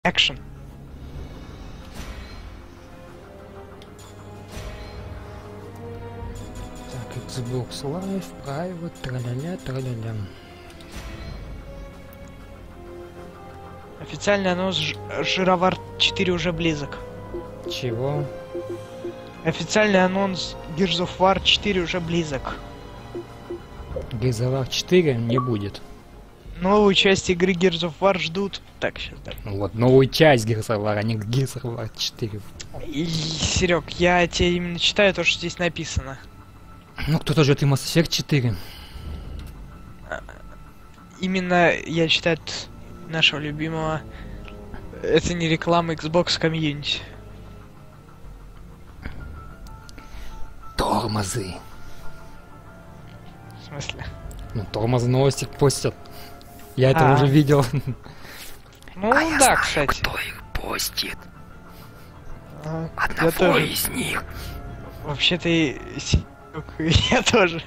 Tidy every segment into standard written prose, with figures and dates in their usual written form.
Action. Так, Xbox Live, Private, траля-ля, траля-ля. Официальный анонс Жировар 4 уже близок. Чего? Официальный анонс Gears of War 4 уже близок. Gears of War 4 не будет. Новую часть игры Gears of War ждут. Так, сейчас да. Ну вот, новую часть Gears of War, а не Gears of War 4. Серег, я тебе именно читаю то, что здесь написано. Ну, кто-то ждет и Mass Effect 4. Именно я читаю нашего любимого. Это не реклама Xbox Community. Тормозы. В смысле? Ну, тормозы новости постят. Я это А. уже видел. Ну А я да, знаю, кстати. кто их постит. Я Одного тоже. из них. Вообще-то я тоже.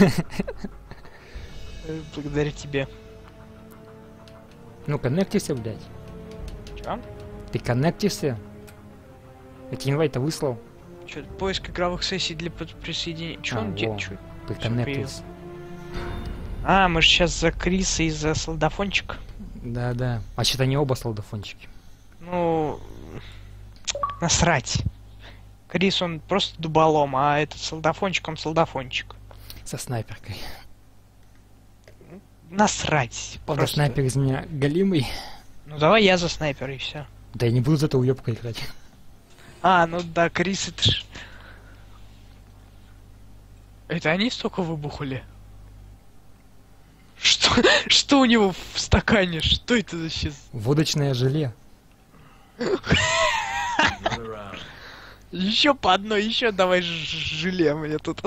Благодаря тебе. Ну, коннектишься, блядь. Чё? Ты коннектишься? Я тебе инвайт-то выслал. Чё, поиск игровых сессий для присоединения. Чё он делает? Чё? Ты коннектился. А, мы же сейчас за Криса и за солдафончик. Да-да. А что-то они оба солдафончики. Ну, насрать. Крис, он просто дуболом, а этот солдафончик, он солдафончик. Со снайперкой. Насрать. Правда, Просто. снайпер из меня голимый. Ну давай я за снайпера и все. Да я не буду за это уёбка играть. А, ну да, Крис, это ж... Это они столько выбухали? Что? Что у него в стакане? Что это за сейчас? Водочное желе. Еще по одной, еще давай желе мне тут.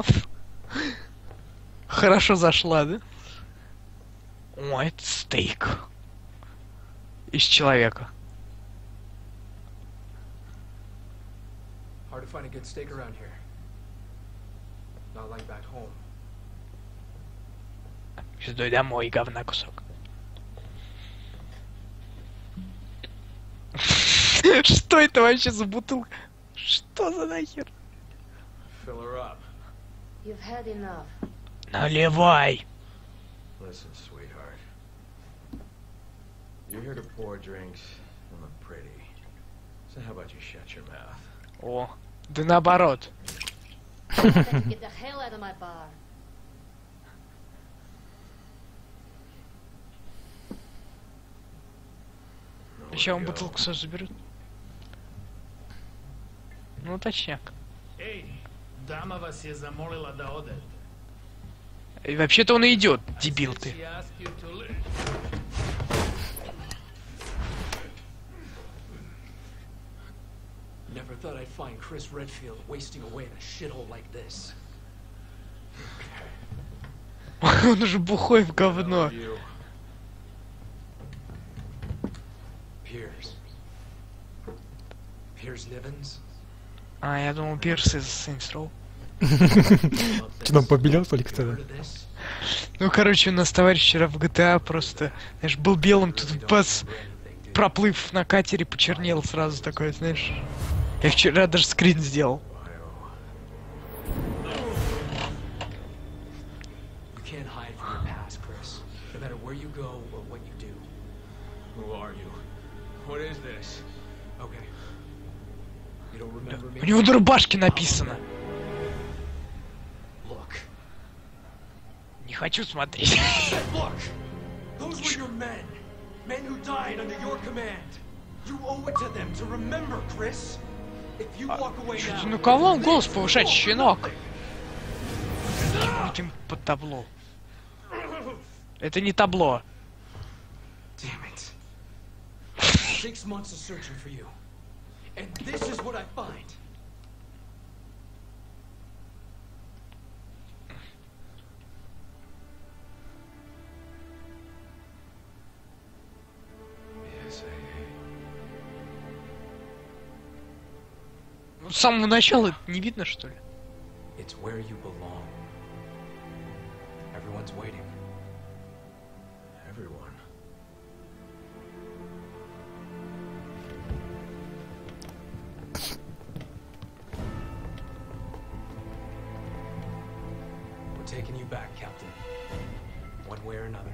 Хорошо зашла, да? О, это стейк. Из человека. Hard to find a good steak around here. Not like back home. Пиздой домой, говна кусок. Что это вообще за бутылка? Что за нахер? Fill her up. You've had enough. Наливай. Listen, sweetheart. You're here to pour drinks and look pretty. So how about you shut your mouth? О, да наоборот. Get the hell out of my bar. Еще он бутылку сразу заберет. Ну, точняк. Ej, dama vas je zamolila da odete. И вообще-то он и идет, дебил She ты. asked you to leave. Never thought I'd find Chris Redfield wasting away in a shithole like this. Он уже бухой в говно. You. Piers. Piers Nivens? А, я думал, Пирс из Saints Row. Что там побелел только Heard тогда? of this? Ну, короче, у нас товарищ вчера в GTA просто, знаешь, был белым, тут бас, проплыв на катере, почернел сразу такой, знаешь. Я вчера даже скрин сделал. You can't hide from your past, Chris. No matter where you go or what you do. Who are you? What is this? Okay. You don't remember me? У него на рубашке написано. Look. Не хочу смотреть. Look! Those were your men! Men who died under your command! You owe it to them to remember, Chris! If you walk away now... Ну кого он голос повышать, щенок? Будем под табло. Это не табло. Damn it. 6 months of searching for you. And this is what I find. Yes, Ну, с самого начала это не видно, что ли? It's where you belong. Everyone's waiting. Everyone. taking you back, Captain. One way or another.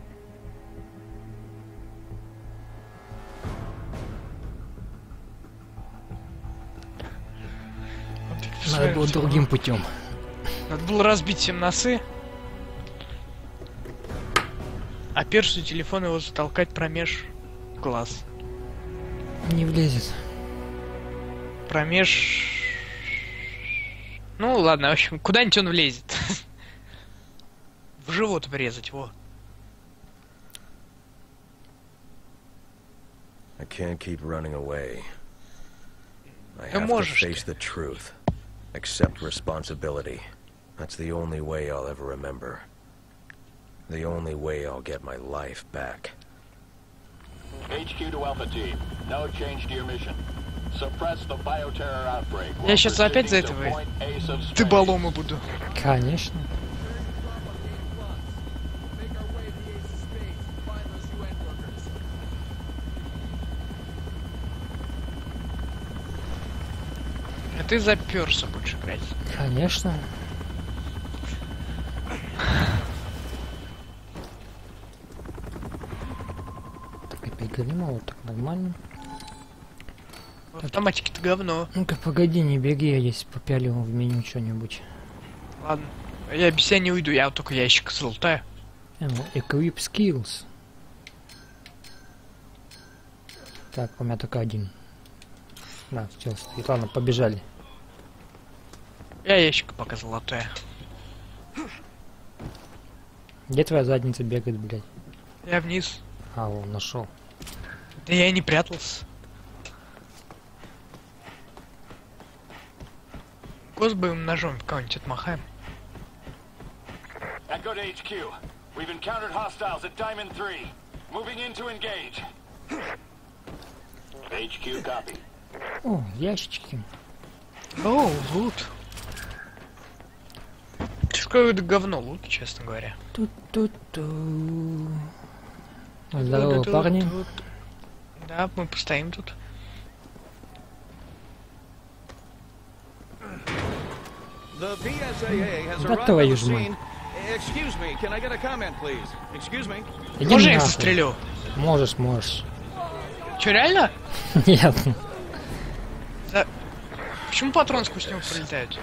Надо было другим путем. Надо было разбить всем носы. А персу телефон его затолкать промеж глаз. Не влезет. Промеж... Ну ладно, в общем, куда-нибудь он влезет. В живот врезать, во. I can't keep running away. I Да have to можешь face ты. the truth. Accept responsibility. That's the only way I'll ever remember. The only way I'll get my life back. HQ to Alpha Team. No change to your mission. Suppress the bioterror outbreak. Я сейчас опять за этого дыболома буду. Конечно. А ты за перса будешь играть. Конечно. Так, опять големово, так нормально. В автоматике-то говно. Ну-ка, погоди, не беги, я здесь попялил в меню что-нибудь. Ладно. Я без тебя не уйду, я вот только ящик золотаю. Equip skills. Так, у меня только один. Да, все, стоит. Ладно, побежали. Я ящик пока золотаю. Где твоя задница бегает, блядь? Я вниз. А, вон, нашел. Да я и не прятался. Госбоевым ножом кого-нибудь отмахаем. Echo to HQ. We've encountered hostiles at Diamond 3. Moving in to engage. HQ copy. О, ящички. О, лут. Какое-то говно лут, честно говоря. Тут-тут-ту. Здорово, парни. Да, мы постоим тут. The PSAA has Да arrived твою on the ж мать. scene. Excuse me, can I get a comment, please? Excuse me. Иди Можно я нахуй. застрелю? Можешь, можешь. Че, реально? Нет. Почему патроны сквозь него пролетают?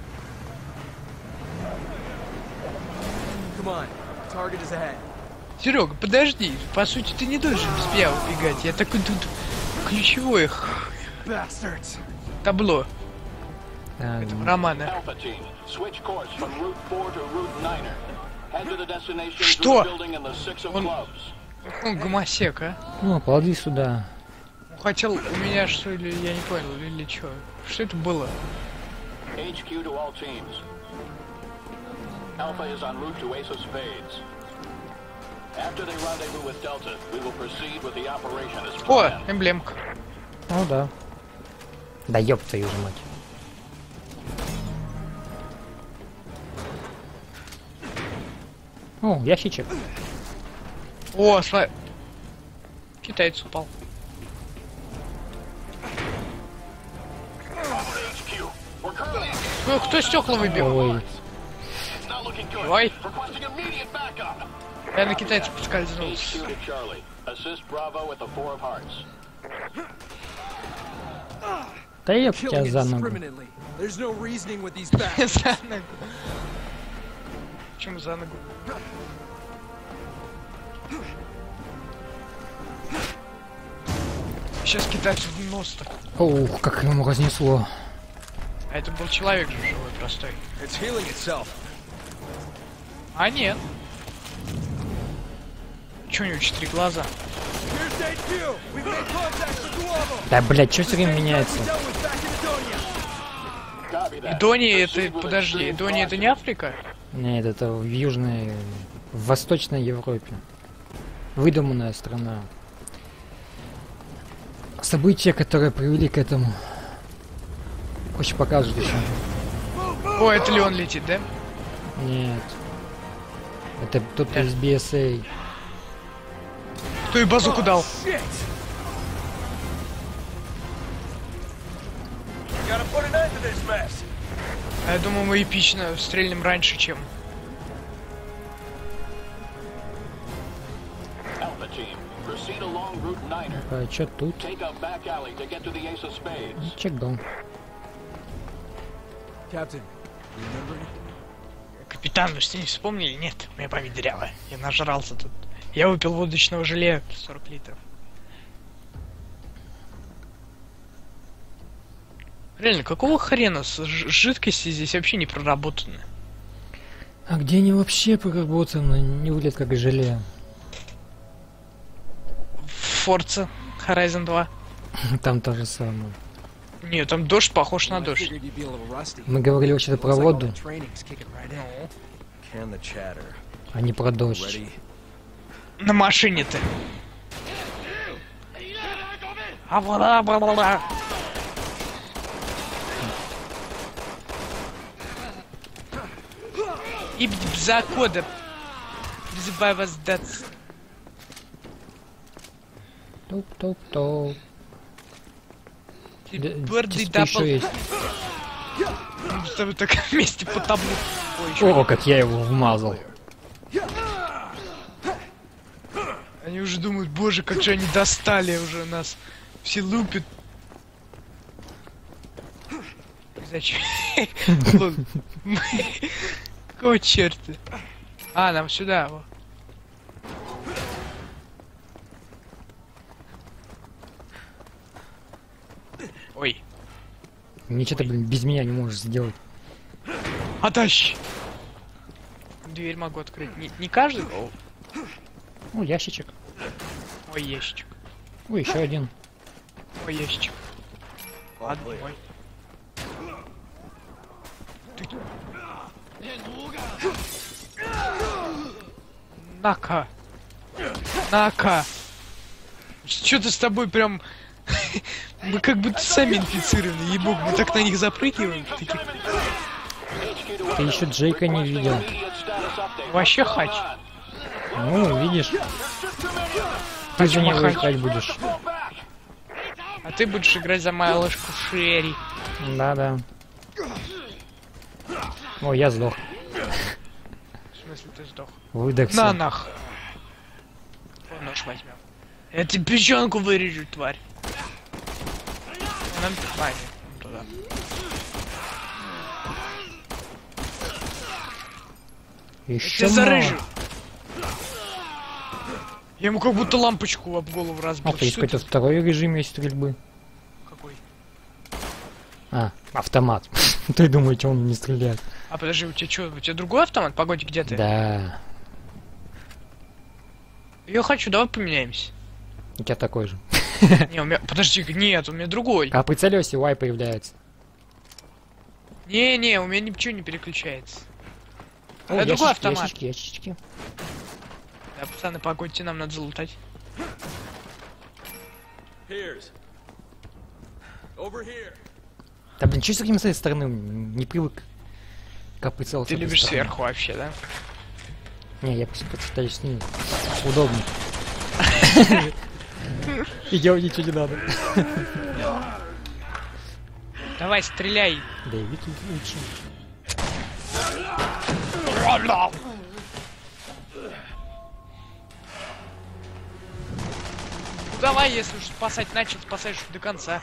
Come on. Target is ahead. Серега, подожди. По сути, ты не должен без меня убегать. Я такой тут ключевое Bastards. табло А, этого романа. Alpha Team. Switch course from Route 4 to Route 9. Head to the destination Что? through the building in the Six of Он- Clubs. Он гомосек, а? ну, ползи сюда. Он хотел у меня что ли, я не понял, или что? Что это было? HQ to all teams. Alpha is en route to Ace of Spades. After they rendezvous with Delta, we will proceed with the operation as О, planned. эмблемка. Ну да. Да ёб твою же мать. О, ящичек. О, китаец упал. HQ. We're currently Ну, кто стекла выбил? Ой, it's not looking good. Давай. Requesting immediate backup. Я на китайца поскользнулся. HQ to Charlie. Assist Bravo with the Four of Hearts. да ёб тебя за ногу. There's no reasoning with these bastards. За ногу. Почему за ногу? Сейчас китайцу в нос так. Ух, как ему разнесло. А это был человек же живой, простой. It's healing itself. А нет. Чё у него 4 глаза? Here's HQ. We've made contact with Guavo. Да, блядь, что все время меняется? Dealt with back in Edonia. Copy that. Эдония это, Proceed with подожди, extreme Эдония это caution. не Африка? Нет, это в Южной, в Восточной Европе. Выдуманная страна. События, которые привели к этому. Хочешь покажут еще? О, это ли он летит, да? Нет. Это кто-то из BSA. Кто и базуку дал? Shit. Gotta put an end to this mess. А я думаю, мы эпично стрельнем раньше, чем diner. А чё тут? Take a back alley to get to the ace of spades. Чекдон. Captain, you remember anything? Капитан, вы что, не вспомнили? Нет, моя память дырявая. Я нажрался тут. Я выпил водочного желе 40 литров. Реально, какого хрена жидкости здесь вообще не проработаны? А где они вообще проработаны? Не выглядят как желе. Forza Horizon 2. Там то же самое. Нет, там дождь похож на дождь. Figured you'd be a little rusty. Мы говорили вообще-то про Looks like all воду, that training's kicking right in. Can the chatter. а не про дождь. Ready? На машине ты. А-бла-бла-бла-бла. И закода. Призываю вас сдаться. Топ-топ-топ. Твердый Что еще есть? Мы с тобой так вместе по таблу. Ой, чё? О, как я его вмазал. Они уже думают, боже, как же они достали уже нас. Все лупят. Зачем? Лол. Какого черта? А, нам сюда. Во. Ой. Ничего ты, блин, без меня не можешь сделать. Отащи! Дверь могу открыть. Не каждый? О, О, ящичек. ой, ящичек. Ой, еще один. Ой, ящичек. Ладно, мой. Ты... На-ка. На-ка. Что-то с тобой прям... Мы как будто сами инфицированы, ебок. Мы так на них запрыгиваем. Таких... Ты еще Джейка не видел. Вообще хач. Ну, видишь. Ты Хочу за него махать. играть будешь. А ты будешь играть за малышку Шерри. Да-да. О, я сдох. В смысле ты сдох? Выдохся. На нах. Вот нож возьмем. Я тебе печенку вырежу, тварь. Нам пихай туда. Я Еще тебя зарыжу. Я ему как будто лампочку об голову разбил. А, то есть Что какой-то второй режим есть стрельбы. это? Какой? А, автомат. Ты думаете, он не стреляет? А подожди, у тебя что? У тебя другой автомат? Погоди, где ты? Да. Я хочу, давай поменяемся. У тебя такой же. Не, у меня... Подожди, нет, у меня другой. А прицелился, Y появляется. Не, у меня ничего не переключается. О, Это другой ящички, автомат. ящички. Да, пацаны, погодьте, нам надо залутать. Here's. Over here. Да блин, что с таким с этой стороны? Не привык. Как прицел с Ты этой любишь стороны. сверху вообще, да? Не, я просто пытаюсь с ним. Удобно. И делать ничего не надо. Давай, стреляй. Дэвид лучше. Ну давай, если уж спасать начал, спасаешь до конца.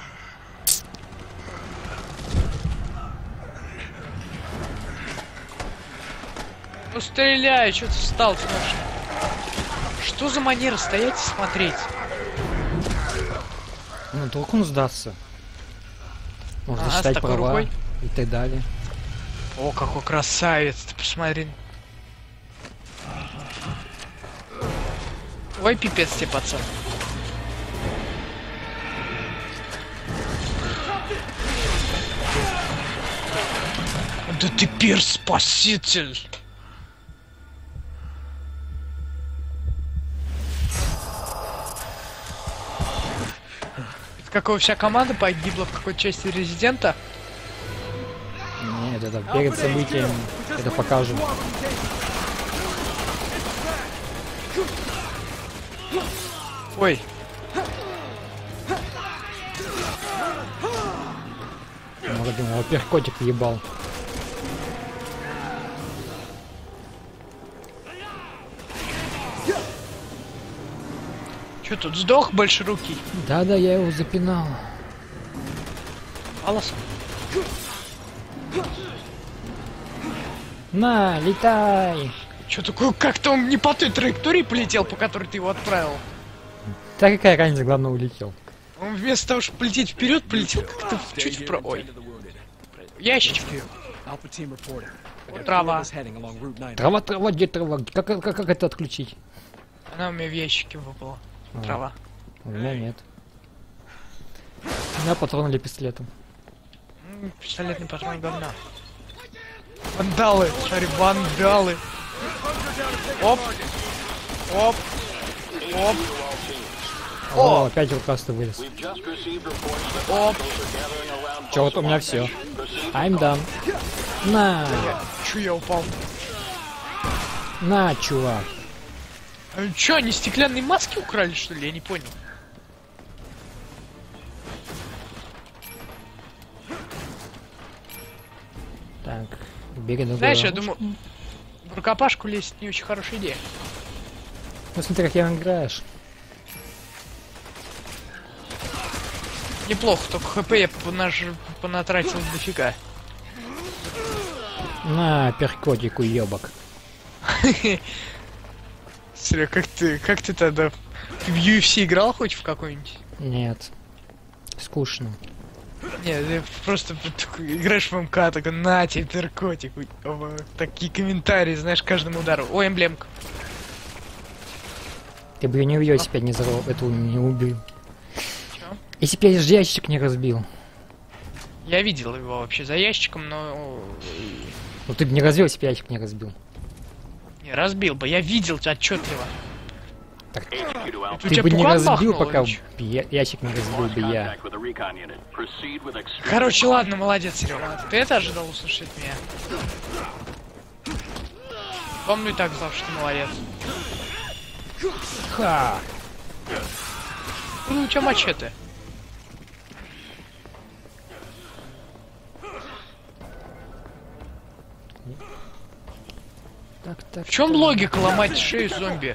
Ну стреляй, что ты встал, слушай. Что за манера стоять и смотреть? Ну, вдруг он сдастся. Можно Ага, с считать такой права рукой. и так далее. О, какой красавец, ты посмотри. Ой, пипец тебе, пацан. Да ты спаситель. Это какого вся команда погибла в какой-то части Резидента? Нет, это перед событием. Это покажем. Ой. Может, ему апперкотик ебал. Чё тут, сдох большерукий? Да-да, я его запинал. Алос. На, летай! Чё такое, как-то он не по той траектории полетел, по которой ты его отправил. Так какая разница, главное улетел. Он вместо того, чтобы полететь вперед, полетел как-то чуть вправо. Ой. Ящичек. Alpha team reporting. Вот трава. Heading along Route 9. Трава, где трава? Как это отключить? Она у меня в ящике выпала. А. Трава. У меня нет. У меня патроны для пистолета. Пистолетный патрон говна. Вандалы, шари, вандалы. Оп. Оп. Оп. О, опять рукастый вылез. We've just received reports that Оп. hostiles are gathering around Чё, вот у меня все. Proceed I'm done. На, Чё я упал? на, чувак. А чё, они стеклянные маски украли, что ли? Я не понял. Так, бери на Знаешь, гору. я думаю, в рукопашку лезть не очень хорошая идея. Ну смотри, как я играешь. Неплохо, только хп я понатратил дофига. На, перкотик, уёбок. Серега, как ты тогда в UFC играл хоть в какой-нибудь? Нет. Скучно. Нет, ты просто играешь в МК, такой, на тебе перкотик. Такие комментарии, знаешь, каждому удару. О, эмблемка. Ты бы ее не увидел, если бы я не взорвал, эту не убил. Чё? Если бы я ящик не разбил. Я видел его вообще за ящиком, но... Ну ты бы не развел, если бы ящик не разбил. Не, разбил бы, я видел отчетливо. Так, HQ to Alpha. У ты тебя бы не пукан разбил, бахнул пока или чё? ящик не разбил бы я. Contact with the recon unit. Proceed with extreme Короче, ладно, молодец, Серега. Ты это ожидал услышать от меня? Помню и так знал, что ты молодец. Ха! Ну, у тебя мачете. Так. В чем логика ломать шею зомби?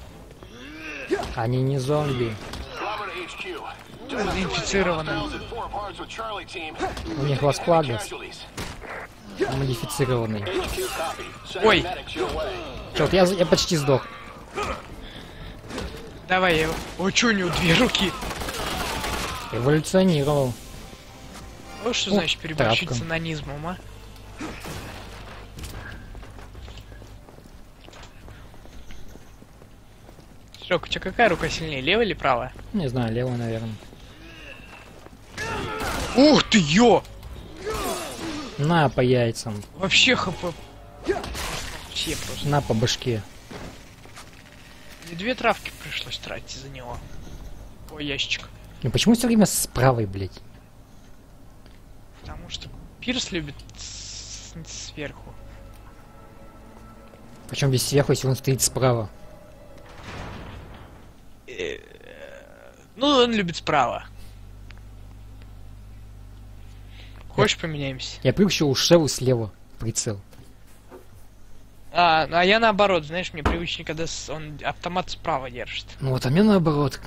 Они не зомби. Bravo to HQ. Инфицированные. At 4 parts with Charlie team. У них ласкладос Casualties. модифицированный. HQ copy. Send Ой. medics your way. Чё, вот я почти сдох. Давай я его. О, чё у него две руки? Эволюционировал. Вот что О, значит переборщить травка. с анонизмом, а? Серег, у тебя какая рука сильнее, левая или правая? Не знаю, левый, наверное. Ух ты, ё! На по яйцам. Вообще хп. Вообще просто. На по башке. Мне две травки пришлось тратить за него. Ой, ящичек. Ну почему все время с правой, блядь? Потому что Пирс любит сверху. Причем здесь сверху, если он стоит справа. Ну, он любит справа. Хочешь, поменяемся? Я привык, что у Шевы слева прицел. А я наоборот, знаешь, мне привычнее, когда он автомат справа держит. Ну вот, а мне наоборот.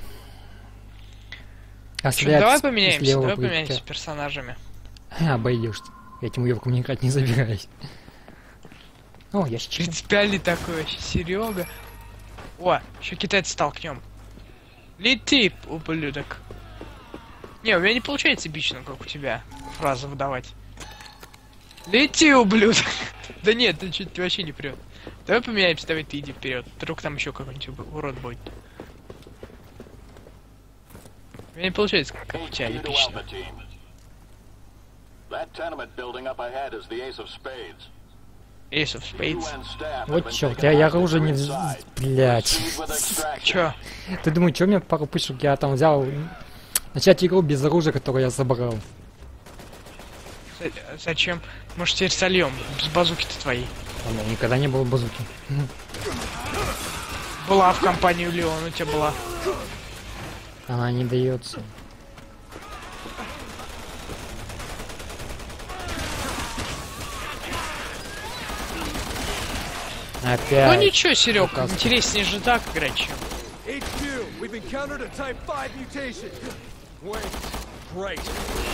В общем, давай поменяемся персонажами. Обойдешься. Я этим уёбком играть не забираюсь. О, я сейчас. Принципиальный такой вообще, Серега. О, еще китайца столкнем. Лети, ублюдок. Не, у меня не получается эпично, как у тебя, фразу выдавать. Лети, ублюдок. Да нет, ты чуть вообще не прет. Давай поменяемся, давай ты иди вперед. Вдруг там еще какой-нибудь урод будет. У меня не получается, как у тебя, HQ to эпично. Alpha team. That tenement building up ahead is the Ace of Spades. Ace of Spades. UN staff have Вот been чёрт, taken я hostage оружие не... inside. Блять. Proceed with extraction. Чё? Ты думаешь, что у меня пару пышек я там взял? Начать игру без оружия, которое я забрал. Зачем? Может, теперь сольем? Без базуки-то твоей. У меня никогда не было базуки. Была в компании у Леона, у тебя была. Она не дается. Ну Опять. ничего, Серег, Показывай. интереснее же так играть, чем. HQ, we've We've encountered a Type 5 mutation. Wait. Great.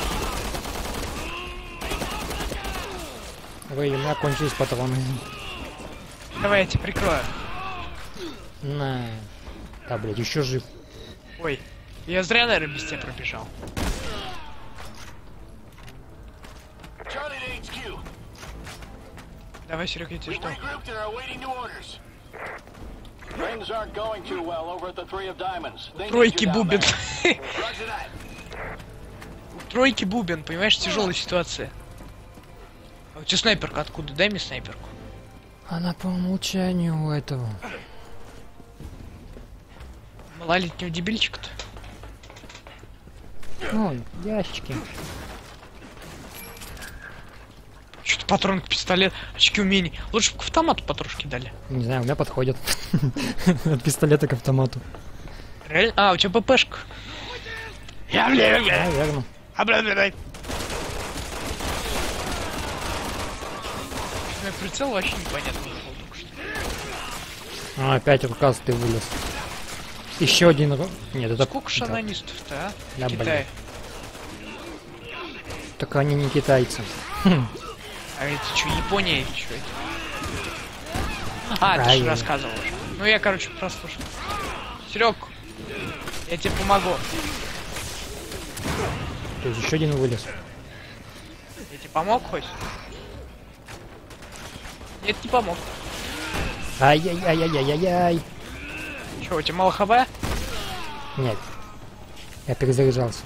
Ой, у меня кончились патроны. Давай я тебя прикрою. На. Да, блядь, еще жив. Ой, я зря, наверное, без тебя пробежал. Charlie to HQ. Давай, Серег, я тебя We've жду. regrouped and are awaiting new orders. Things aren't going too well over at the Three of Diamonds. They need Тройки you down бубен. there. Roger that. Тройки бубен, понимаешь, тяжелая ситуация. А у тебя снайперка откуда? Дай мне снайперку. Она по умолчанию у этого. Малолетнего дебильчика-то. Ну, ящики. Что-то патрон к пистолету, очки умений. Лучше бы к автомату патрушки дали. Не знаю, у меня подходят. От пистолета к автомату. Реально? А, у тебя ППшка. Я, бля. Наверно. Обладай. Прицел вообще непонятно был только что. А, опять рукастый вылез. Еще один. Нет, это... Сколько шанонистов-то, а? Да, В Китае. Так они не китайцы. А это что, Япония или что это? А, ты же рассказывал уже. Ну я, короче, прослушал. Серег, я тебе помогу. То есть еще один вылез. Я тебе помог хоть? Нет, не помог. Ай-яй-яй-яй-яй-яй. Че, у тебя мало хп? Нет. Я перезаряжался.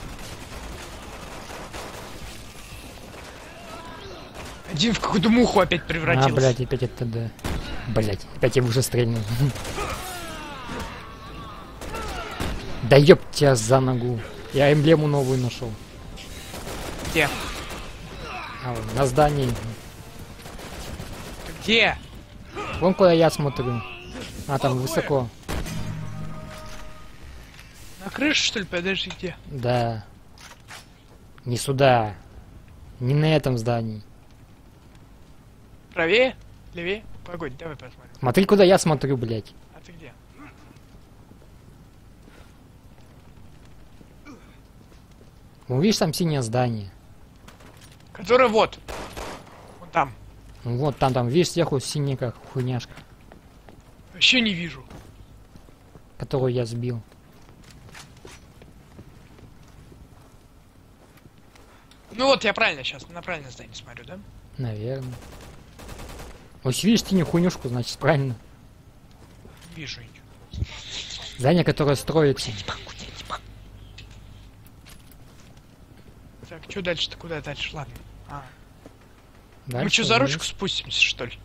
Один в какую-то муху опять превратился. А, блядь, опять это да. Блядь, опять я уже стрельнул. Да ёб тебя за ногу. Я эмблему новую нашел. Где? А, вон, на здании. Ты где? Вон куда я смотрю. А, там высоко. На крыше, что ли? Подожди, где? Да. Не сюда. Не на этом здании. Правее? Левее? Погодь, давай посмотрим. Смотри, куда я смотрю, блядь. А ты где? Ну, видишь, там синее здание. Которое вот. Вон там. Ну, вот, там, видишь, сверху синяя как хуйняшка, Вообще не вижу. которую я сбил. Ну вот, я правильно сейчас, на правильное здание смотрю, да? Наверное. Вот видишь синюю хуйнюшку, значит, правильно. Не вижу ничего. Здание, которое строится. Так, что дальше-то? Куда дальше? Ладно. А. Мы Дальше что, за вниз. ручку спустимся, что ли?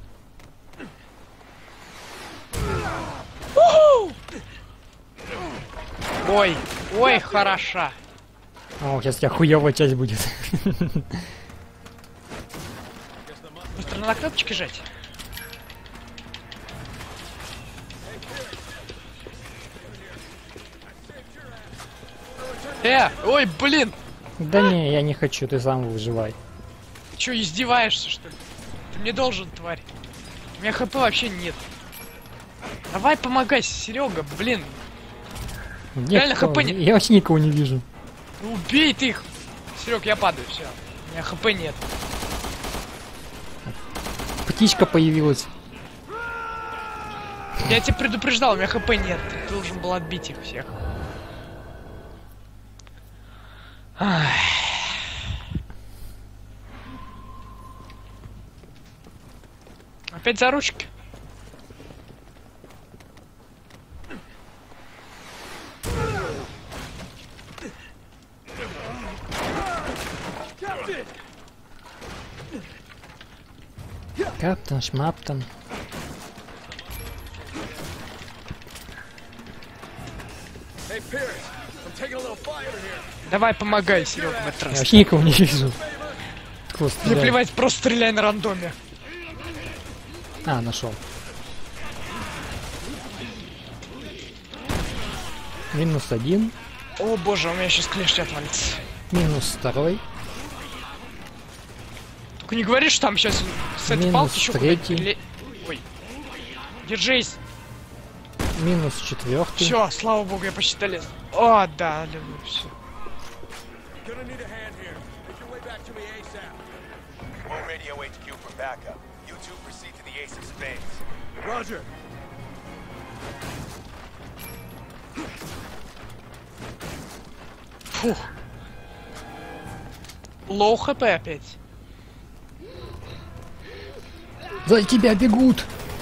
Ой, ой, хороша. О, сейчас у тебя хуёвая часть будет. Быстро на кнопочки жать. Ой, блин! Да не, я не хочу, ты сам выживай. Ты что, издеваешься, что ли? Ты мне должен, тварь. У меня хп вообще нет. Давай помогай, Серега, блин. Реально Никого- хп нет. Я вообще никого не вижу. Ну, убей ты их. Серег, я падаю, все. У меня хп нет. Птичка появилась. Я тебя предупреждал, у меня хп нет. Ты должен был отбить их всех. Ай. Опять за ручки. Каптан, шмаптан. Hey, Pierce, I'm taking a little fire here. Давай помогай, Серега, в этот Я раз. вообще никого не вижу. Кто Мне стреляет? плевать, просто стреляй на рандоме. А, нашел. -1. О боже, у меня сейчас клешня отвалится. -2. Только не говори, что там сейчас с этой Минус палки еще третий. куда-нибудь Ой. Держись. Минус 4. Все, слава богу, я почти долез. О, да, люблю все. Gonna need a hand here. Make your way back to me ASAP. We'll radio HQ for backup. You two proceed to the Ace of Spades. Roger. Фух. Лоу хп опять. За тебя бегут!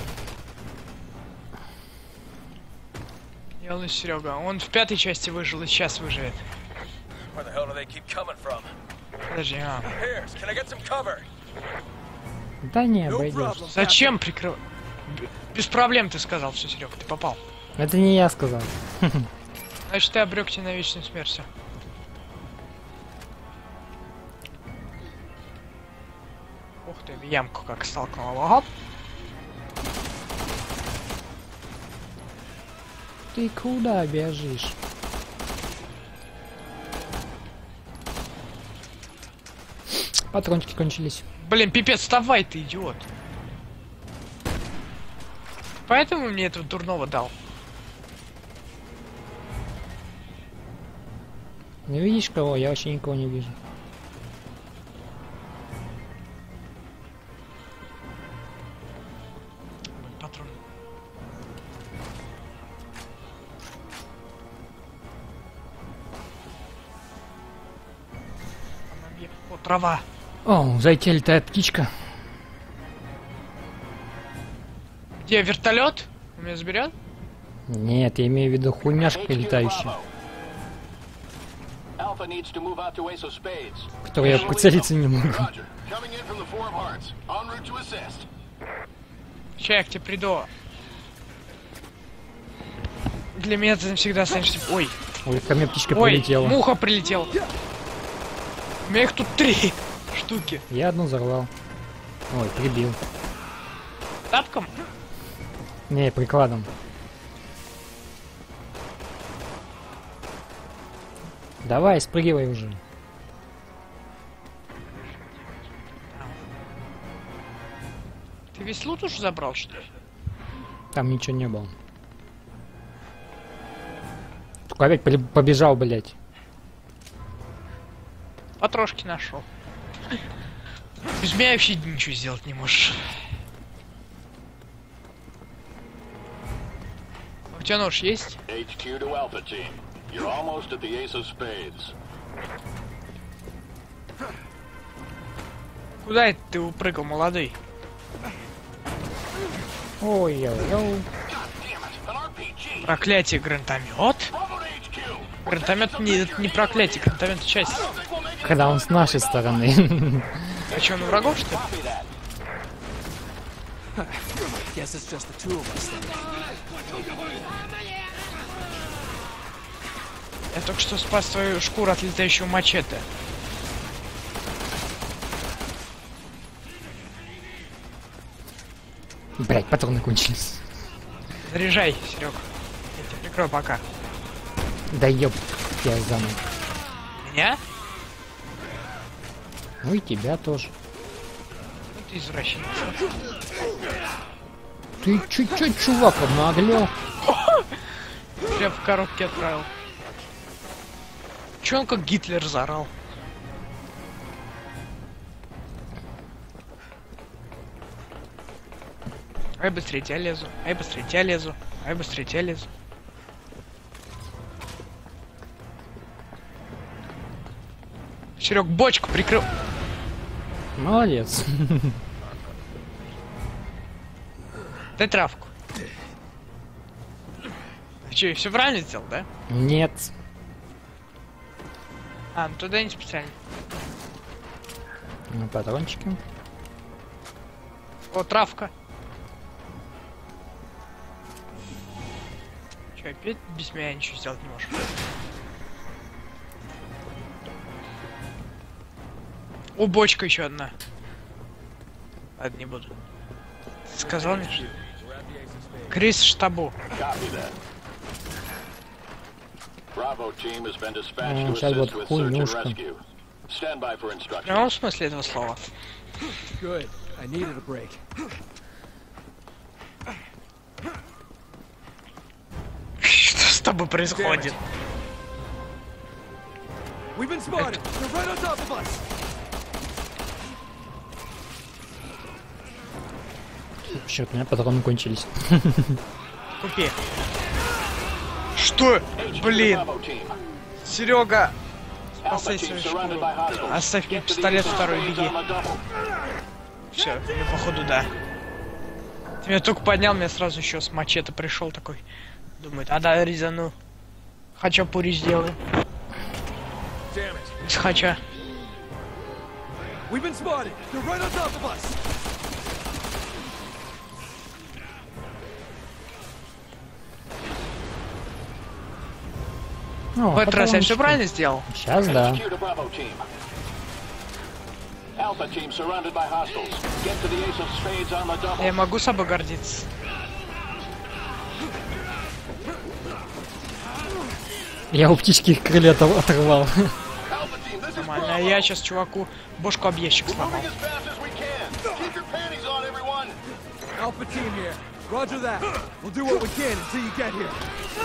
Я волнуюсь, Серега. Он в 5-й части выжил и сейчас выживет. Where the hell do they keep coming from? Подожди, Pierce, can I get some cover? Да не, No обойдешь. problem. Зачем прикрывать? Без проблем ты сказал, все, Серега, ты попал. Это не я сказал. Значит, ты обрекся на вечную смерть. Всё. Ух ты, ямку как столкнул. Ага. Ты куда бежишь? Патрончики кончились. Блин, пипец, вставай ты, идиот. Поэтому мне этого дурного дал. Не видишь кого? Я вообще никого не вижу. Патрон. О, трава. О, зайти летает птичка. Где вертолет? Он меня заберет? Нет, я имею в виду хуйняшка летающая, Alpha needs to move out to Ace of Spades. которой я поцелиться не могу. Roger. Coming in from the Four of Hearts. En route to assist. Сейчас я к тебе приду. Для меня ты навсегда останешься... Ой, Ой, ко мне птичка ой, прилетела. муха прилетела. У меня их тут 3 штуки. Я одну взорвал. Ой, прибил. Тапком? Не, прикладом. Давай, спрыгивай уже. Ты весь лут уже забрал, что ли? Там ничего не было. Только опять побежал, блять. Потрошки нашел. Без меня вообще ничего сделать не можешь. А у тебя нож есть? HQ to Alpha Team. You're almost at the Ace of Spades. Куда это ты упрыгал, молодой? Ой-ой-ой. Damn it, an RPG. Проклятие, гранатомет? Bravo to HQ. Гранатомет не, это не проклятие, гранатомет это часть. Когда он с нашей стороны. А что, он у врагов, что ли? Copy that. Guess it's just the two of us then. Я только что спас твою шкуру от летающего мачете. Блять, патроны кончились. Заряжай, Серег. Я тебя прикрою пока. Да ёб, я заново. Меня? Ну и тебя тоже. Ну ты извращенец. Ты чуть-чуть, чувак, обнаглел. Я в коробке отправил. Че он как Гитлер заорал? Ай, быстрее тебя лезу. Ай, быстрее тебя лезу. Ай, быстрее тебя лезу. Серег, бочку прикрыл. Молодец. Дай травку. А че, я все правильно сделал, да? Нет. А, ну туда не специально. Ну, патрончики. О, травка. Че, опять без меня ничего сделать не можешь? О, бочка еще одна. Ладно, не буду. Сказал мне, что... Крис штабу. Copy that. Bravo team has been dispatched to сейчас assist вот with search and хуйнюшка. rescue. Stand by for В instructions. прямом смысле этого слова. Good. I needed a break. бы происходит? We've been spotted. They're right on top of us. Черт, у меня патроны кончились. Купи. Что? Блин. Серега. Спасай свою шкуру. Оставь мне пистолет второй, беги. Все, ну походу да. Ты меня только поднял, меня сразу еще с мачете пришел такой. Думает, а да, резану. Хачапури сделаю. С хача. We've been spotted. They're right on top of us. О, В этот раз я все патрончики. правильно сделал? Сейчас да. HQ to Bravo team. Alpha team surrounded by hostiles. Get to the ace of spades on the double. Я могу собой гордиться. Я у птички их крылья оторвал. Alpha team, this is Нормально, а я сейчас чуваку бошку об ящик сломал. moving as fast as we can. Keep your panties on, everyone. Alpha team here. Roger that. We'll do what we can until you get here.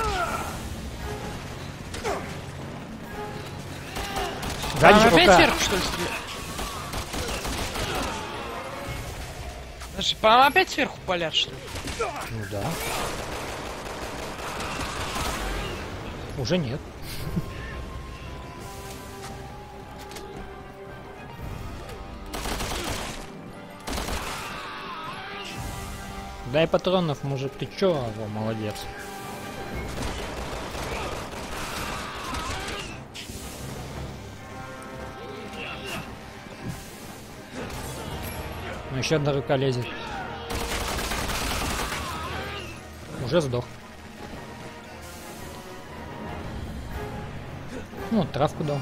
А Сзади опять рука. сверху, что ли, стреляет? Значит, по опять сверху палят, что ли? Ну да. Уже нет. Дай патронов, мужик, ты чё? Во, молодец. Ну еще одна рука лезет. Уже сдох. Ну, травку дал.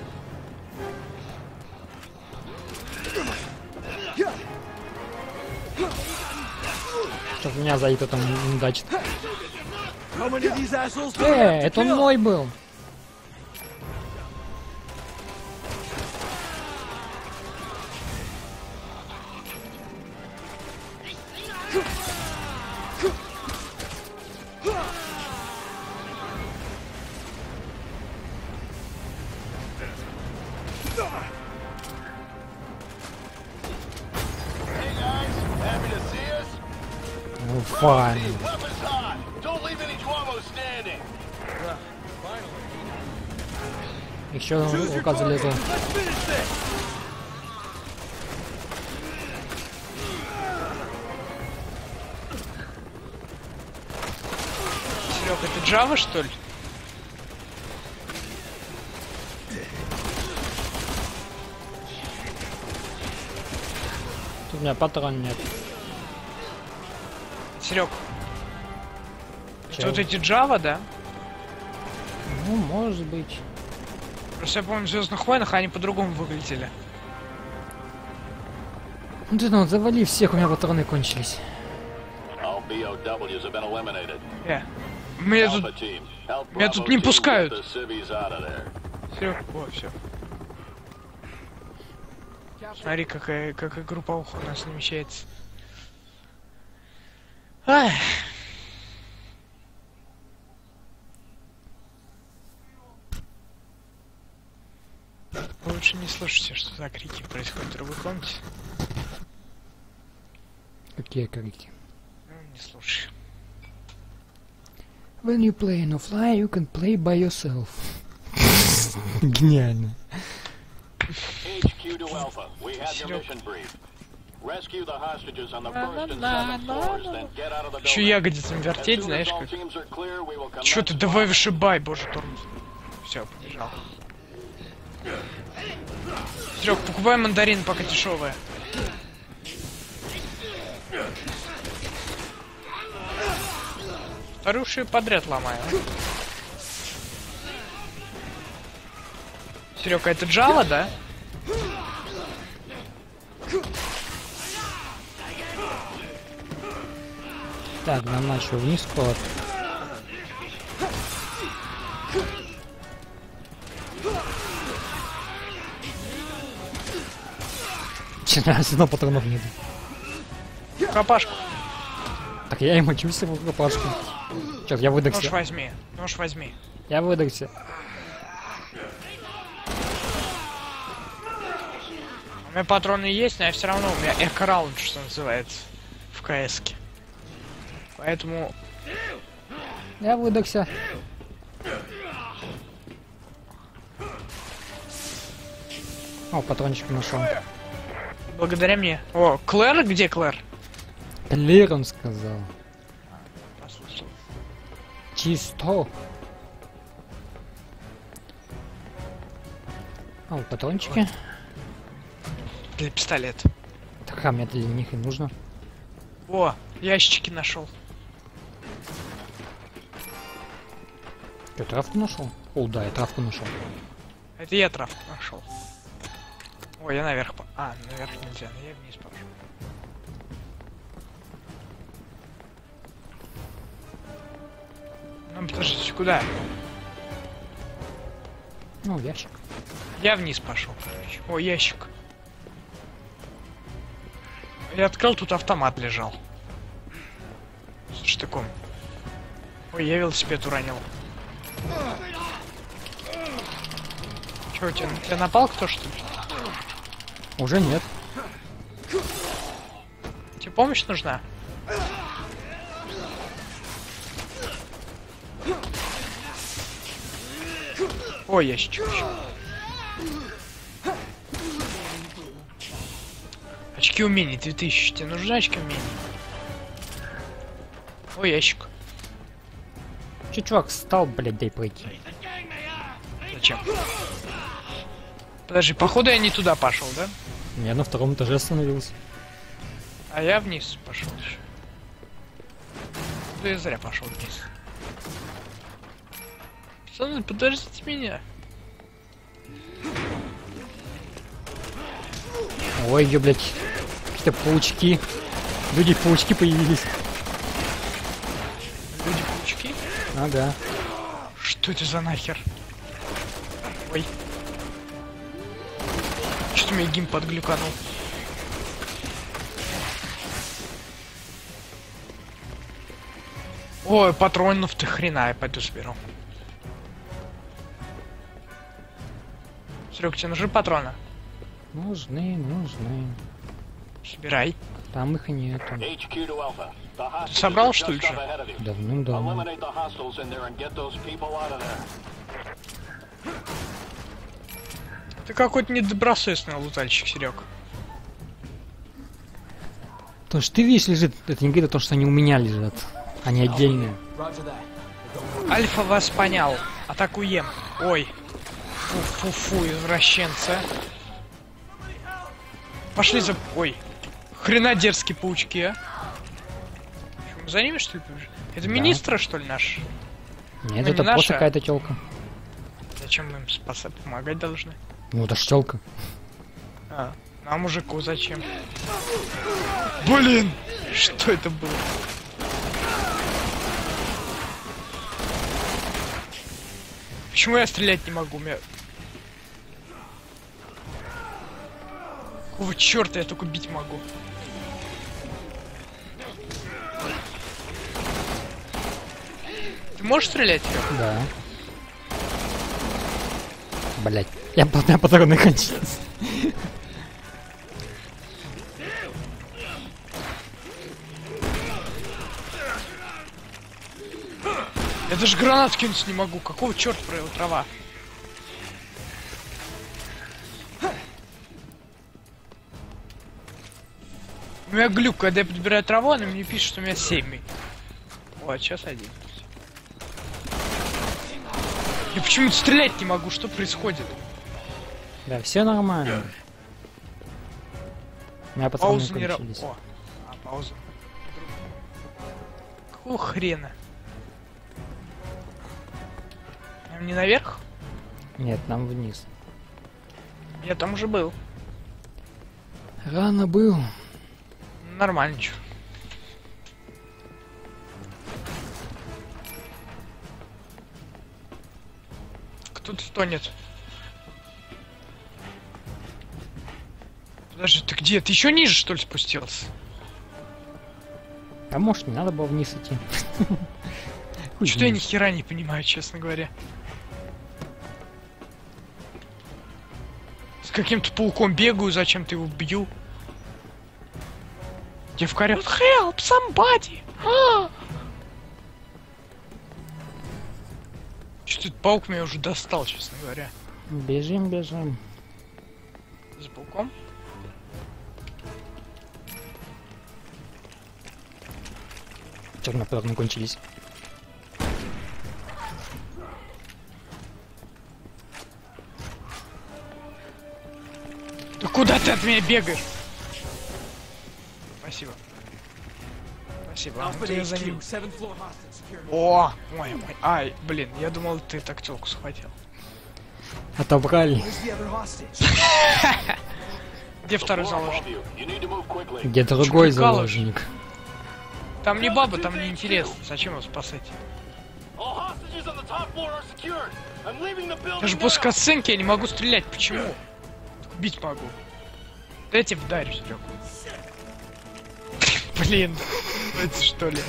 Чтоб меня за это там не дачит. How many of these assholes do we have to Это он kill? мой был. Hey guys, happy to see us? Ну, файн. Weapons hot. Don't leave any Tuavos standing. Еще Choose your рука залезла. target. Let's finish this. Серега, это Java, что ли? Тут у меня патрон нет. Серег, Чё? это вот эти Java, да? Ну, может быть. Просто я помню, в Звездных войнах они по-другому выглядели. Ну ты ну, завали всех, у меня патроны кончились. All BOWs have been eliminated. Меня Alpha тут... team, help Меня Bravo тут не team пускают. get the civvies out of there. Серег, о, все. Смотри, какая групповуха у нас намечается. Ай. Лучше не слушайте, что за крики происходят в другой комнате. Какие крики? Ну, не слушай. When you play no fly, you can play by yourself. Гениально. HQ to Alpha, we have your mission brief. Rescue the hostages on the first and seventh floors, then get out of the Еще building. ягодицами As вертеть, soon as знаешь, all как... teams are clear, we will Чё ты, commence давай fire. вышибай, боже, тормоз. Все, побежал. Серег, покупай мандарин, пока дешевая. Вторую шею подряд ломаю. Серега, это Java, да? Так, нам начал вниз ход. Все равно патронов нет. Копашку. Так я и мочусь в рукопашку. Черт, я Нож выдохся. возьми. Нож возьми. Я выдохся. У меня патроны есть, но я все равно, у меня эко-раунд, что называется, в КС-ке. Поэтому... Я выдохся. О, патрончик нашел. Благодаря мне. О, Клэр? Где Клэр? Клер, он сказал. Послушал. Чисто. О, патрончики. Для пистолета. Так, а мне для них и нужно. О, ящички нашел. Что, травку нашел? О, да, я травку нашел. Это я травку нашел. Ой, я наверх А, наверх нельзя, но я вниз пошел. Ну, подождите, куда? Ну, ящик. Я вниз пошел, короче. О, ящик. Я открыл, тут автомат лежал. С штыком. Ой, я велосипед уронил. Чё, у тебя напал кто, что ли? Уже нет. Тебе помощь нужна? Ой, ящичек еще. Очки умений 2000. Тебе нужны очки умений? Ой, ящик. Че, чувак, встал, блядь, дай пройти. Зачем? Подожди, походу я не туда пошел, да? Я на втором этаже остановился. А я вниз пошел еще. Да я зря пошел вниз. Пацаны, подождите меня. Ой, ё, блядь. Какие-то паучки. Люди-паучки появились. Люди-паучки? Ага. Что это за нахер? Ой. Что-то меня гейм подглюканул. Ой, патронов ты хрена, я пойду соберу. Серег, тебе нужны патроны? Нужны. Собирай. Там их и нету. HQ to Alpha. The hostages Собрал, are что ли, just что? up ahead of you. Давным-давно. Eliminate the hostiles in there and get those people out of there. Ты какой-то недобросовестный лутальщик, Серег. То, что ты видишь, лежит, это не говорит о том, что они у меня лежат. Они отдельные. Roger that. Альфа вас понял. Атакуем. Ой. Фу-фу-фу, извращенцы. Пошли за... Ой. Хрена дерзкие паучки, а. Чё, мы за ними, что ли, побежим? Это Да. министры, что ли, наши? Нет, Ну, это не просто наша. какая-то телка. Зачем мы им помогать должны? Ну, это ж телка. А мужику зачем? Блин! Что это было? Почему я стрелять не могу? У меня... Какого черта я только бить могу? Ты можешь стрелять? Да. Блять, я патроны кончились. Я даже гранат кинуть не могу. Какого черта провел трава? У меня глюк, когда я подбираю траву, она мне пишет, что у меня 7. Вот, сейчас 11. Я почему-то стрелять не могу, что происходит? Да, все нормально. У меня патроны Пауза не кончились. О, пауза. Какого хрена? Нам не наверх? Нет, нам вниз. Я там уже был. Рано был. Нормально, чё. Кто-то стонет. Подожди, ты где? Ты еще ниже, что ли, спустился? А может, не надо было вниз идти? Что я ни хера не понимаю, честно говоря. С каким-то пауком бегаю, зачем-то его бью. Девка орёт: help, somebody! Что этот паук меня уже достал, честно говоря. Бежим, бежим. За пауком? Чернопрорны кончились. Да куда ты от меня бегаешь? Спасибо. Спасибо. Alpha Вот я за HQ, ним. 7th floor hostage secured. О, ой, ой. Ай, блин, я думал, ты так тёлку схватил. Отобрали. Where's the other hostage? Где второй заложник? You need to move quickly. Где другой прикалываешь? заложник? Там не баба, там не интересно. Зачем его спасать? All hostages on the top floor are secured. I'm leaving the building Даже now. после катсценки я не могу стрелять. Почему? Бить могу. Дайте вдарю, Серёг. Блин, это что ли?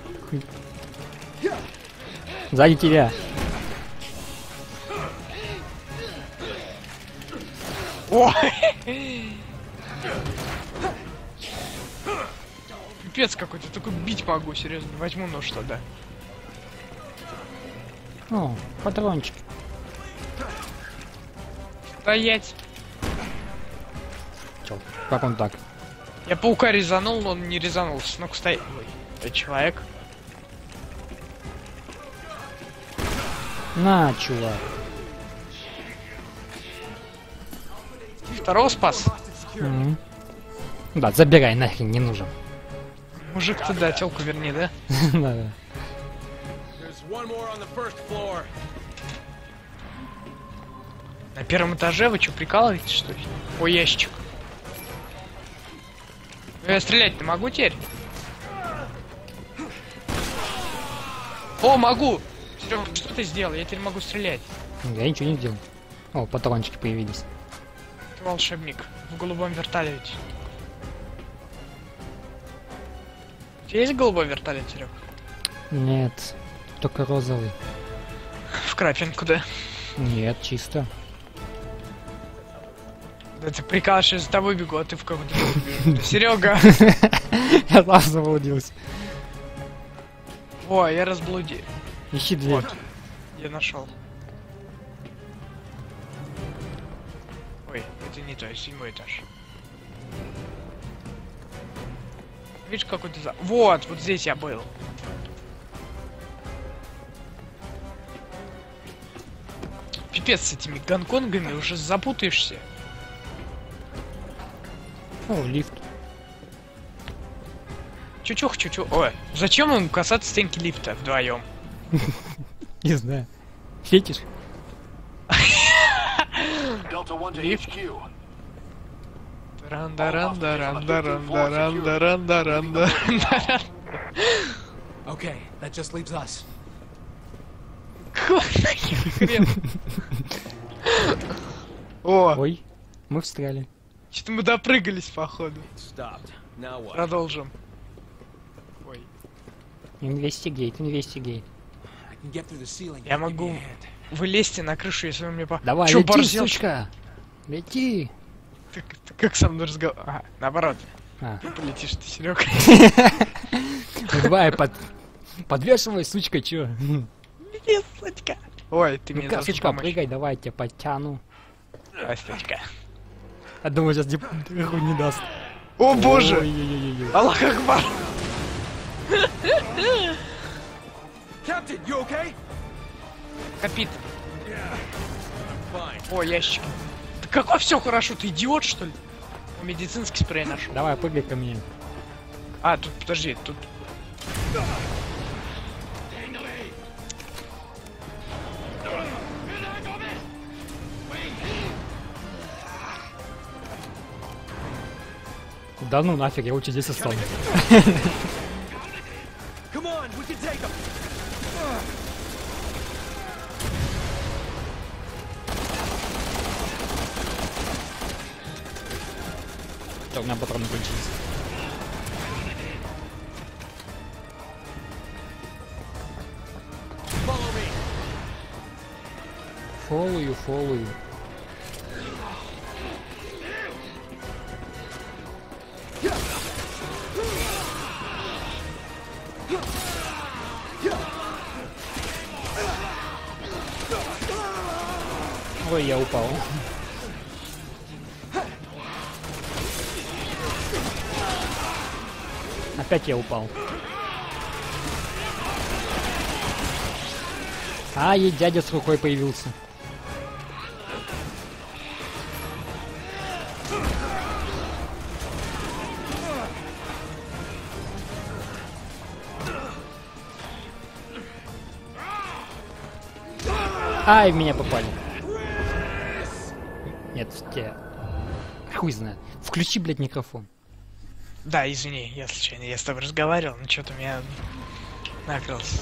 Сзади тебя. Ой! Пипец какой-то, только бить могу, серьезно. Возьму нож тогда. О, патрончик. Стоять! Чё, как он так? Я паука резанул, но он не резанул. Ну-ка, стоять. Ой, это человек. На, чувак. Второго спас? Мгм. Да, забирай, нахрен, не нужен. Мужик-то да, тёлку верни, да? Да. There's one more on the first floor. На первом этаже вы что, прикалываетесь, что ли? О, ящик. Ну я стрелять-то могу теперь? О, могу! Серёг, что ты сделал? Я теперь могу стрелять. Я ничего не делал. О, патрончики появились. Ты волшебник в голубом вертолете. У тебя есть голубой вертолет, Серег? Нет, только розовый. В крапинку, да? Нет, чисто. Да ты прикалываешься, я за тобой бегу, а ты в какую-то бежишь. Серега! Я сам заблудился. О, я разблудил. Ищи дверь. Вот. Я нашел. Ой, это не то, 7-й этаж. Видишь, какой-то за... Вот, вот здесь я был. Пипец с этими гонконгами, уже запутаешься. О, лифт. Чучух, чучух. Ой, зачем им касаться стенки лифта вдвоем? Не знаю. Фетиш? Delta 1 to Lift. HQ. Ранда-ранда-ранда-ранда-ранда-ранда. Okay, that just leaves us. Какой нахер хрен? О, Ой, мы встряли. что-то мы допрыгались, походу. Stopped. Now what? Продолжим. Ой, Инвестигейт, инвестигейт. I can get through the ceiling. я Give me могу a hand. вылезти на крышу, если вы мне по... Давай, Чё, лети, борзел? сучка! Лети! Ты как со мной разговариваешь? Ага, наоборот. А. Ты полетишь ты, Серега. Ну, давай, подвешивай, сучка, чё? Иди, сучка. Ой, ты мне Ну-ка, должен сучка, помочь. прыгай, давай, я тебя подтяну. Давай, сучка. Я думаю, сейчас руку не даст. О боже! Ой-ой-ой-ой. Аллах Акбар! Captain, you okay? Копит. Fine. О, ящик. Да какой все хорошо, ты идиот, что ли? Медицинский спрей нашел. Давай, прыгай ко мне. А, тут, подожди, тут... Да ну нафиг, я лучше здесь останусь. Come on, we can take him. У меня патроны кончились. Фоллую. Ой, я упал. Опять я упал. И дядя с рукой появился. Ай, в меня попали. Нет, тебя... Хуй знает. Включи, блядь, микрофон. Да, извини, я случайно, я с тобой разговаривал, но что-то меня накрылся.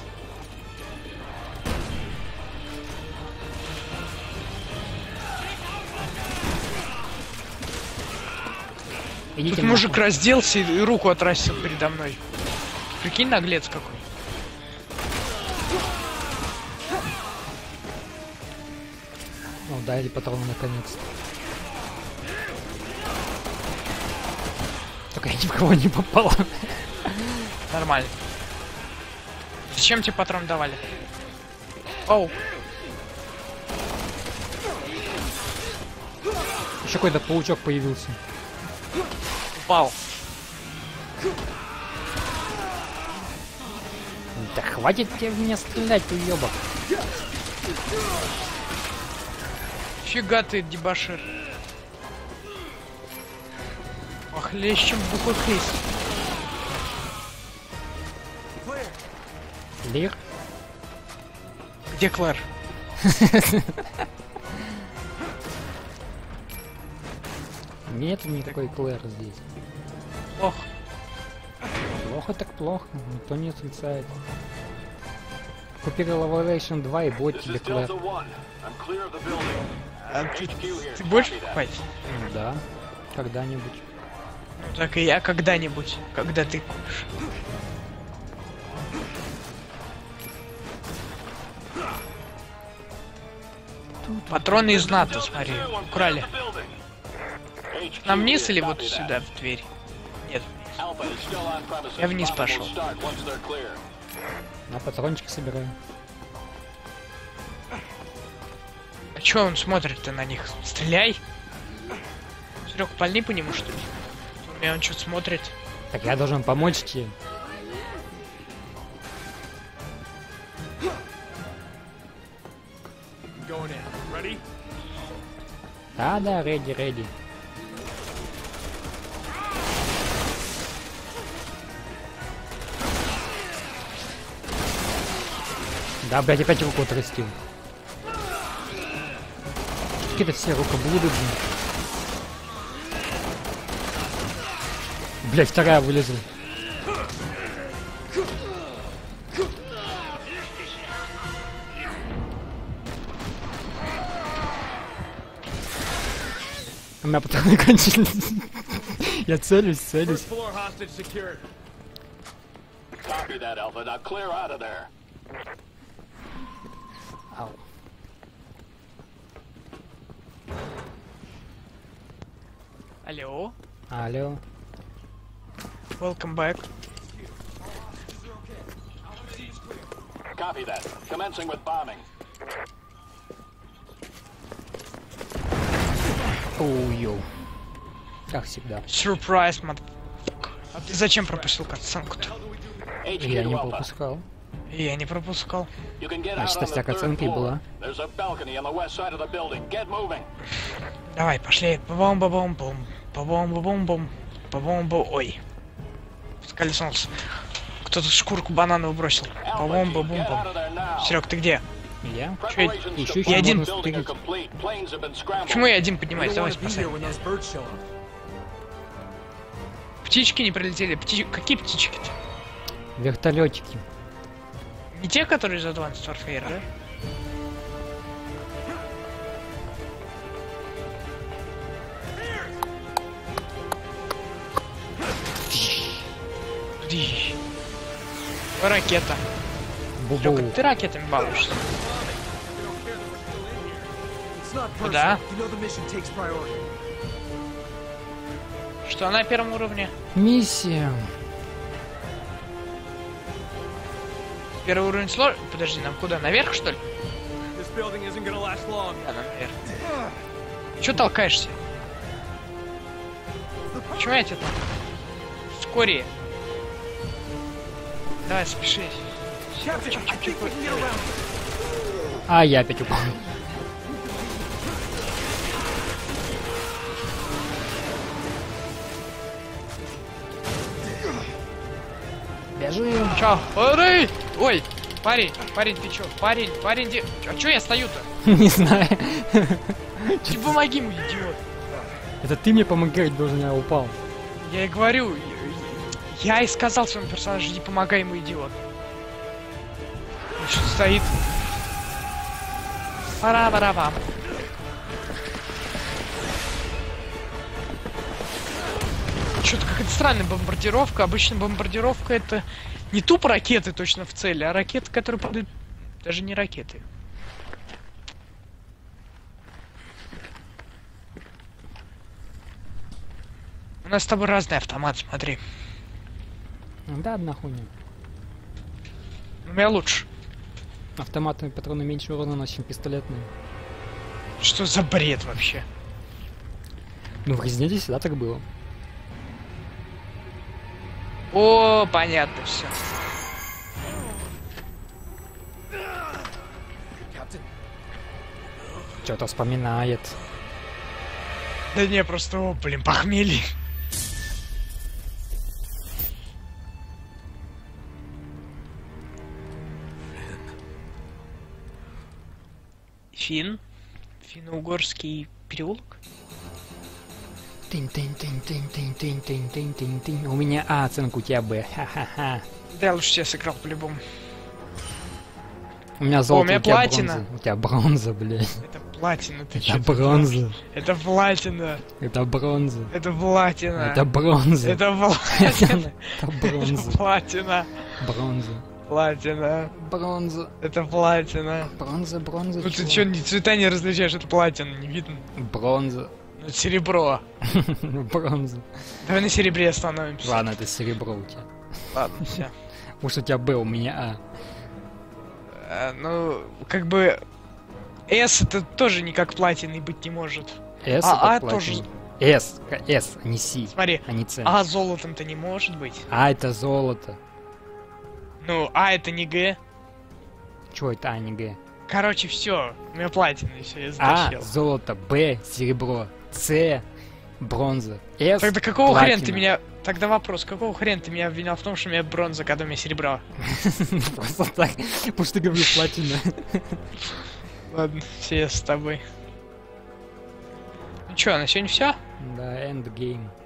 Идите Тут мужик разделся и руку отрастил передо мной. Прикинь, наглец какой. О, дали патроны наконец-то. Только я ни в кого не попал. Нормально. Зачем тебе патрон давали? Оу. Еще какой-то паучок появился. Упал. Да хватит тебе в меня стрелять, уёбок. Фига ты, дебошир. Похлеще, чем бухой Крис. Лир? Где Клэр? Нет никакой Клэр здесь. Ох. Плохо так плохо, никто не отрицает. Купи Revelation 2 и будет тебе Клэр. А ты будешь покупать? Да, когда-нибудь. Ну так и я когда-нибудь, когда ты купишь. Патроны из НАТО, смотри, украли. Нам вниз или вот сюда, в дверь? Нет. Я вниз пошел. На патрончик собираю. А чё он смотрит-то на них? Стреляй! Серег, пальни по нему, что ли? У меня он что-то смотрит. Так я должен помочь тебе. Да, реди. Да, блядь, опять руку отрастил. Какие-то все рукоблуды, блин. Блядь, вторая вылезла. У меня патроны кончились. Я целюсь. Ау. Алло. Алло. Welcome back. Copy that. Commencing with bombing. Оу-йоу. Как всегда. Surprise, мат... А ты зачем пропустил катсценку-то? Я не пропускал. Я не пропускал. Значит, так оценкой была. Давай, пошли. Бом-бом-бом-бом. Бом-бом-бом-бом. Бом-бом. Ой. Скользнулся. Кто-то шкурку банановую бросил. Бом-бом-бом-бом. Серег, ты где? Я? Чё, Еще я один. можно стырить. Почему я один поднимаюсь? Давай спасай. Птички не прилетели. Какие птички-то? Вертолетики. Не те, которые из Advanced Warfare, да? Ракета. Бубу. Лёка, ты ракетами балуешься. Куда? You know the mission takes priority. Что на первом уровне? Миссия. Первый уровень сложный. Подожди, нам куда? Наверх, что ли? This building isn't gonna last long. Да, наверх. Чё толкаешься? Чё я тебя там? Скорее. Давай, спеши. Captain, I think we can get around. А, я опять упал. Бежим. Чё? Ой, ой, парень, ты чё? Парень, где? А чё я стою-то? Не знаю. Ты помоги ему, идиот. Это ты мне помогать должен, я упал. Я и говорю, я и сказал своему персонажу, не помогай ему, идиот. Он что стоит? Пара-пара-пам. Что-то какая-то странная бомбардировка. Обычно бомбардировка это не тупо ракеты точно в цели, а ракеты, которые падают... Даже не ракеты. У нас с тобой разный автомат, смотри. Да, одна хуйня. У меня лучше. Автоматные патроны меньше урона наносят, чем пистолетные. Что за бред вообще? Ну, в Resident Evil всегда так было. О, понятно все. Что-то вспоминает. Да не, просто, о, блин, похмелье. Фин? Финно-угорский переулок? Тынь-тынь-тынь-тынь-тынь-тынь-тынь-тынь. У меня А оценка, у тебя Б. Ха-ха-ха. Да, я лучше тебя сыграл по-любому. У меня золото, у меня у тебя платина. бронза. У тебя бронза, блядь. Это платина, ты Это чё? бронза. Это платина. Это бронза. Это платина. Это бронза. Это платина. Это бронза. Это платина. Бронза. Платина. Бронза. Это платина. Бронза, бронза. Ну ты чё, ни цвета не различаешь, это платина, не видно. Бронза. Ну, это серебро. Бронза. Давай на серебре остановимся. Ладно, это серебро у тебя. Ладно, все. Может, у тебя Б, у меня А. Ну, как бы... S это тоже никак платиной быть не может. С А это тоже... платина. С, а не С. Смотри, А не С. А золотом-то не может быть. А это золото. Ну, А это не Г. Чё это А, не Г? Короче, все. У меня платина, и все, я А, затащил. золото, Б, серебро, С, бронза, С, Тогда какого платина. хрена ты меня... Тогда вопрос, какого хрена ты меня обвинял в том, что у меня бронза, когда у меня серебро? Просто так, потому что ты говорю платина. Ладно, все, я с тобой. Ну чё, на сегодня все? Да, эндгейм.